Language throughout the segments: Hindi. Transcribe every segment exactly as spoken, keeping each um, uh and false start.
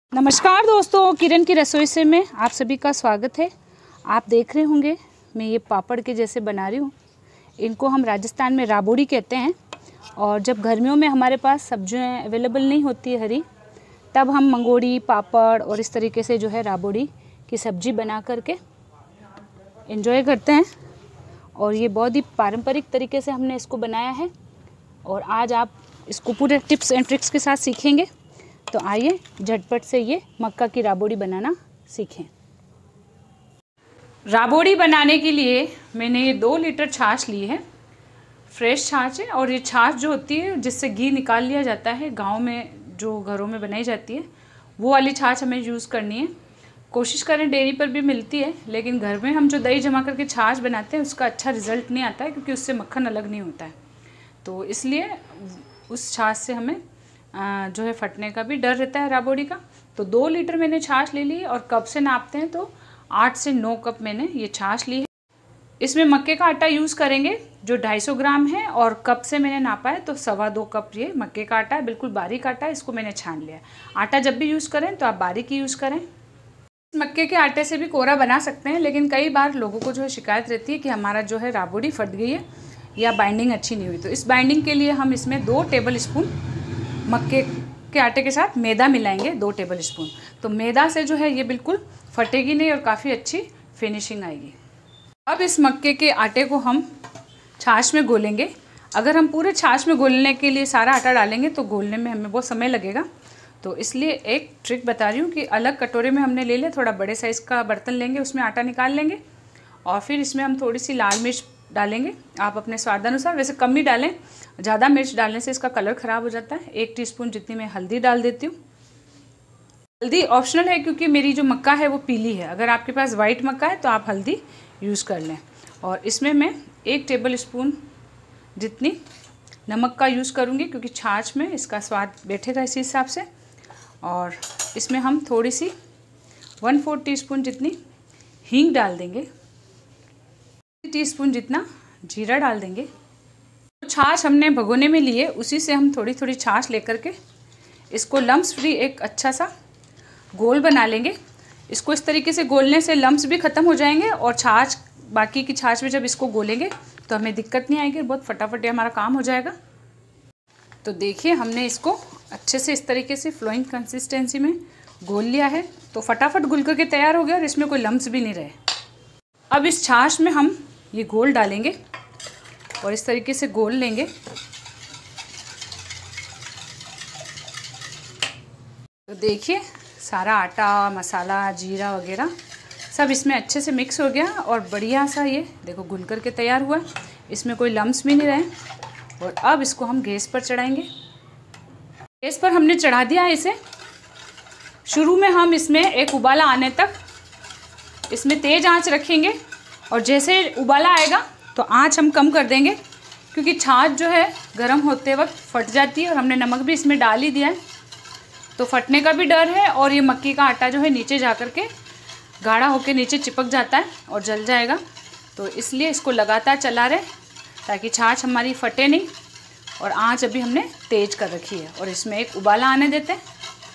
नमस्कार दोस्तों, किरण की रसोई से में आप सभी का स्वागत है। आप देख रहे होंगे मैं ये पापड़ के जैसे बना रही हूँ। इनको हम राजस्थान में राबोड़ी कहते हैं। और जब गर्मियों में हमारे पास सब्जियाँ अवेलेबल नहीं होती है हरी, तब हम मंगोड़ी, पापड़ और इस तरीके से जो है राबोड़ी की सब्जी बना करके एंजॉय करते हैं। और ये बहुत ही पारंपरिक तरीके से हमने इसको बनाया है और आज आप इसको पूरे टिप्स एंड ट्रिक्स के साथ सीखेंगे। तो आइए झटपट से ये मक्का की राबोड़ी बनाना सीखें। राबोड़ी बनाने के लिए मैंने ये दो लीटर छाछ ली है। फ्रेश छाछ है और ये छाछ जो होती है जिससे घी निकाल लिया जाता है, गांव में जो घरों में बनाई जाती है वो वाली छाछ हमें यूज़ करनी है। कोशिश करें डेयरी पर भी मिलती है, लेकिन घर में हम जो दही जमा करके छाछ बनाते हैं उसका अच्छा रिज़ल्ट नहीं आता है, क्योंकि उससे मक्खन अलग नहीं होता है। तो इसलिए उस छाछ से हमें जो है फटने का भी डर रहता है राबोड़ी का। तो दो लीटर मैंने छाछ ले ली और कप से नापते हैं तो आठ से नौ कप मैंने ये छाछ ली है। इसमें मक्के का आटा यूज़ करेंगे जो ढाई सौ ग्राम है, और कप से मैंने नापा है तो सवा दो कप ये मक्के का आटा है। बिल्कुल बारीक आटा है, इसको मैंने छान लिया। आटा जब भी यूज़ करें तो आप बारीक ही यूज़ करें। मक्के के आटे से भी कोरा बना सकते हैं, लेकिन कई बार लोगों को जो है शिकायत रहती है कि हमारा जो है राबोड़ी फट गई है या बाइंडिंग अच्छी नहीं हुई। तो इस बाइंडिंग के लिए हम इसमें दो टेबल स्पून मक्के के आटे के साथ मैदा मिलाएंगे, दो टेबल स्पून। तो मैदा से जो है ये बिल्कुल फटेगी नहीं और काफ़ी अच्छी फिनिशिंग आएगी। अब इस मक्के के आटे को हम छाछ में घोलेंगे। अगर हम पूरे छाछ में घोलने के लिए सारा आटा डालेंगे तो घोलने में हमें बहुत समय लगेगा। तो इसलिए एक ट्रिक बता रही हूँ कि अलग कटोरे में हमने ले लिया, थोड़ा बड़े साइज़ का बर्तन लेंगे, उसमें आटा निकाल लेंगे और फिर इसमें हम थोड़ी सी लाल मिर्च डालेंगे। आप अपने स्वादानुसार, वैसे कम ही डालें, ज़्यादा मिर्च डालने से इसका कलर ख़राब हो जाता है। एक टीस्पून जितनी मैं हल्दी डाल देती हूँ। हल्दी ऑप्शनल है क्योंकि मेरी जो मक्का है वो पीली है। अगर आपके पास वाइट मक्का है तो आप हल्दी यूज़ कर लें। और इसमें मैं एक टेबल स्पून जितनी नमक का यूज़ करूँगी, क्योंकि छाछ में इसका स्वाद बैठेगा इसी हिसाब से। और इसमें हम थोड़ी सी वन फोर्थ टी स्पून जितनी हींग डाल देंगे, टीस्पून जितना जीरा डाल देंगे। तो छाछ हमने भगोने में लिए, उसी से हम थोड़ी थोड़ी छाछ लेकर के इसको लम्स फ्री एक अच्छा सा गोल बना लेंगे। इसको इस तरीके से गोलने से लम्स भी ख़त्म हो जाएंगे और छाछ, बाकी की छाछ में जब इसको गोलेंगे तो हमें दिक्कत नहीं आएगी, बहुत फटाफट हमारा काम हो जाएगा। तो देखिए हमने इसको अच्छे से इस तरीके से फ्लोइंग कंसिस्टेंसी में घोल लिया है। तो फटाफट घुल करके तैयार हो गया और इसमें कोई लम्स भी नहीं रहे। अब इस छाछ में हम ये घोल डालेंगे और इस तरीके से घोल लेंगे। तो देखिए सारा आटा, मसाला, जीरा वगैरह सब इसमें अच्छे से मिक्स हो गया और बढ़िया सा ये देखो घुल करके तैयार हुआ। इसमें कोई लम्स भी नहीं रहे। और अब इसको हम गैस पर चढ़ाएंगे। गैस पर हमने चढ़ा दिया है इसे। शुरू में हम इसमें एक उबाला आने तक इसमें तेज़ आंच रखेंगे और जैसे उबाला आएगा तो आंच हम कम कर देंगे, क्योंकि छाछ जो है गर्म होते वक्त फट जाती है और हमने नमक भी इसमें डाल ही दिया है। तो फटने का भी डर है और ये मक्की का आटा जो है नीचे जा कर के गाढ़ा होकर नीचे चिपक जाता है और जल जाएगा। तो इसलिए इसको लगातार चला रहे ताकि छाछ हमारी फटे नहीं। और आंच अभी हमने तेज़ कर रखी है और इसमें एक उबाला आने देते हैं।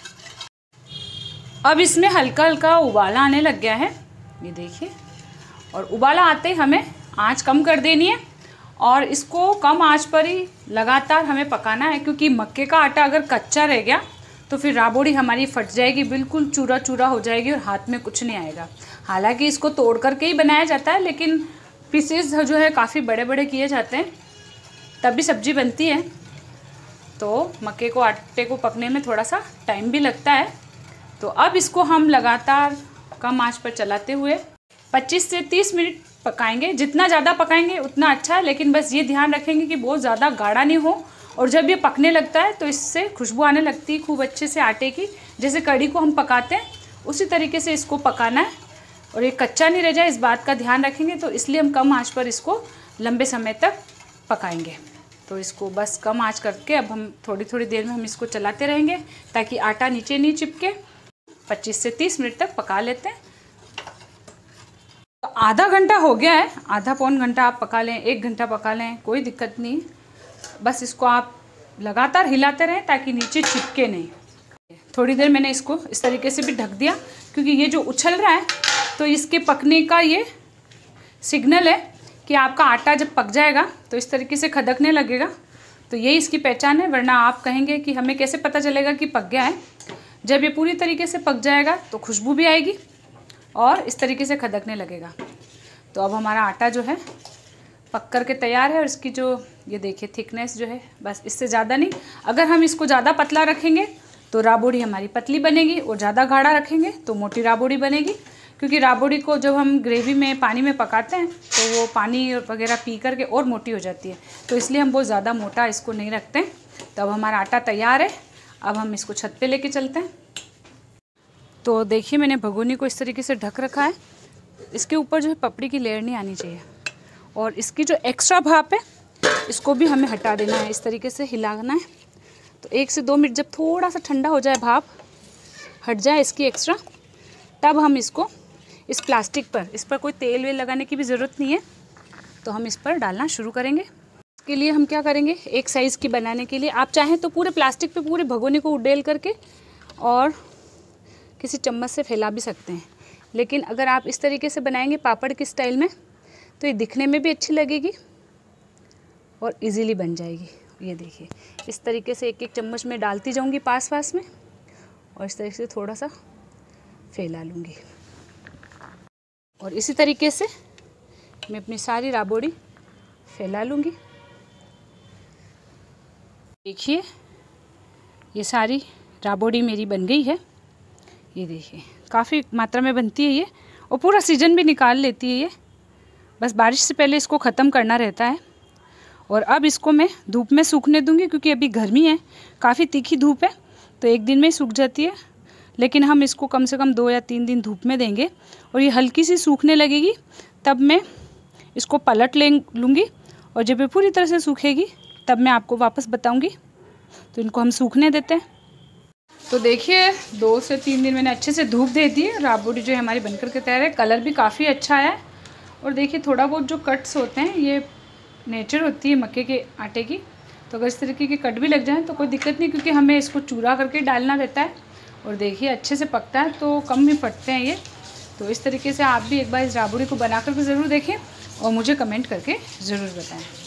अब इसमें हल्का हल्का उबाला आने लग गया है, ये देखिए। और उबाला आते ही हमें आंच कम कर देनी है और इसको कम आंच पर ही लगातार हमें पकाना है, क्योंकि मक्के का आटा अगर कच्चा रह गया तो फिर राबोड़ी हमारी फट जाएगी, बिल्कुल चूरा चूरा हो जाएगी और हाथ में कुछ नहीं आएगा। हालांकि इसको तोड़ करके ही बनाया जाता है, लेकिन पीसेस जो है काफ़ी बड़े बड़े किए जाते हैं तभी सब्ज़ी बनती है। तो मक्के को आटे को पकने में थोड़ा सा टाइम भी लगता है। तो अब इसको हम लगातार कम आंच पर चलाते हुए पच्चीस से तीस मिनट पकाएंगे। जितना ज़्यादा पकाएंगे उतना अच्छा है, लेकिन बस ये ध्यान रखेंगे कि बहुत ज़्यादा गाढ़ा नहीं हो। और जब ये पकने लगता है तो इससे खुशबू आने लगती है खूब अच्छे से आटे की। जैसे कढ़ी को हम पकाते हैं उसी तरीके से इसको पकाना है और ये कच्चा नहीं रह जाए, इस बात का ध्यान रखेंगे। तो इसलिए हम कम आंच पर इसको लंबे समय तक पकाएंगे। तो इसको बस कम आंच करके अब हम थोड़ी थोड़ी देर में हम इसको चलाते रहेंगे ताकि आटा नीचे नहीं चिपके। पच्चीस से तीस मिनट तक पका लेते हैं। तो आधा घंटा हो गया है, आधा पौन घंटा आप पका लें, एक घंटा पका लें, कोई दिक्कत नहीं। बस इसको आप लगातार हिलाते रहें ताकि नीचे चिपके नहीं। थोड़ी देर मैंने इसको इस तरीके से भी ढक दिया, क्योंकि ये जो उछल रहा है तो इसके पकने का ये सिग्नल है कि आपका आटा जब पक जाएगा तो इस तरीके से खदकने लगेगा, तो यही इसकी पहचान है। वरना आप कहेंगे कि हमें कैसे पता चलेगा कि पक गया है। जब ये पूरी तरीके से पक जाएगा तो खुशबू भी आएगी और इस तरीके से खदकने लगेगा। तो अब हमारा आटा जो है पक कर के तैयार है। और इसकी जो ये देखिए थिकनेस जो है, बस इससे ज़्यादा नहीं। अगर हम इसको ज़्यादा पतला रखेंगे तो राबड़ी हमारी पतली बनेगी, और ज़्यादा गाढ़ा रखेंगे तो मोटी राबड़ी बनेगी। क्योंकि राबड़ी को जब हम ग्रेवी में पानी में पकाते हैं तो वो पानी वगैरह पी कर के और मोटी हो जाती है, तो इसलिए हम बहुत ज़्यादा मोटा इसको नहीं रखते हैं। तो अब हमारा आटा तैयार है। अब हम इसको छत पे लेके चलते हैं। तो देखिए मैंने भगोनी को इस तरीके से ढक रखा है। इसके ऊपर जो है पपड़ी की लेयर नहीं आनी चाहिए, और इसकी जो एक्स्ट्रा भाप है इसको भी हमें हटा देना है। इस तरीके से हिलाना है। तो एक से दो मिनट जब थोड़ा सा ठंडा हो जाए, भाप हट जाए इसकी एक्स्ट्रा, तब हम इसको इस प्लास्टिक पर, इस पर कोई तेल वेल लगाने की भी ज़रूरत नहीं है, तो हम इस पर डालना शुरू करेंगे। इसके लिए हम क्या करेंगे, एक साइज़ की बनाने के लिए आप चाहें तो पूरे प्लास्टिक पे पूरे भगोने को उडेल करके और किसी चम्मच से फैला भी सकते हैं। लेकिन अगर आप इस तरीके से बनाएंगे पापड़ के स्टाइल में, तो ये दिखने में भी अच्छी लगेगी और इजीली बन जाएगी। ये देखिए इस तरीके से एक एक चम्मच में डालती जाऊंगी पास पास में, और इस तरीके से थोड़ा सा फैला लूँगी। और इसी तरीके से मैं अपनी सारी राबड़ी फैला लूँगी। देखिए ये सारी राबड़ी मेरी बन गई है। ये देखिए काफ़ी मात्रा में बनती है ये, और पूरा सीजन भी निकाल लेती है ये। बस बारिश से पहले इसको ख़त्म करना रहता है। और अब इसको मैं धूप में सूखने दूंगी, क्योंकि अभी गर्मी है, काफ़ी तीखी धूप है, तो एक दिन में ही सूख जाती है। लेकिन हम इसको कम से कम दो या तीन दिन धूप में देंगे, और ये हल्की सी सूखने लगेगी, तब मैं इसको पलट ले लूँगी। और जब ये पूरी तरह से सूखेगी तब मैं आपको वापस बताऊँगी। तो इनको हम सूखने देते हैं। तो देखिए दो से तीन दिन मैंने अच्छे से धूप दे दी है। राबड़ी जो है हमारी बनकर के तैयार है। कलर भी काफ़ी अच्छा है। और देखिए थोड़ा बहुत जो कट्स होते हैं ये नेचर होती है मक्के के आटे की, तो अगर इस तरीके के कट भी लग जाएं तो कोई दिक्कत नहीं, क्योंकि हमें इसको चूरा करके डालना रहता है। और देखिए अच्छे से पकता है तो कम ही फटते हैं ये। तो इस तरीके से आप भी एक बार इस राबड़ी को बना करके ज़रूर देखें और मुझे कमेंट करके ज़रूर बताएं।